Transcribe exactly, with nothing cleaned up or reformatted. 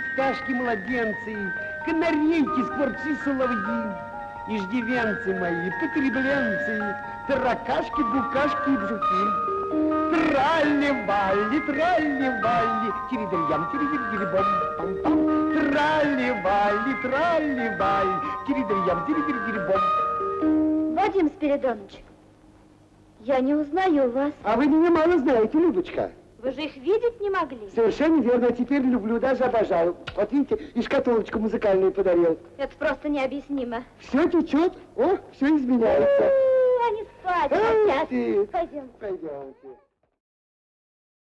пташки, младенцы, канарейки, скворцы, соловьи, иждивенцы мои, потребленцы, таракашки, букашки и бжуки. Тралли-валли, тралли-валли, тиридрям, тиридиридирибом, пам-пам. Тралли-валли, тралли-валли, тиридрям, тиридиридирибом. Вадим Спиридонович, я не узнаю вас. А вы меня мало знаете, Любочка. Вы же их видеть не могли. Совершенно верно. Теперь люблю, даже обожаю. Вот видите, и шкатулочку музыкальную подарил. Это просто необъяснимо. Все течет, о, все изменяется. Они спать хотят. Ты. Пойдем. Пойдемте.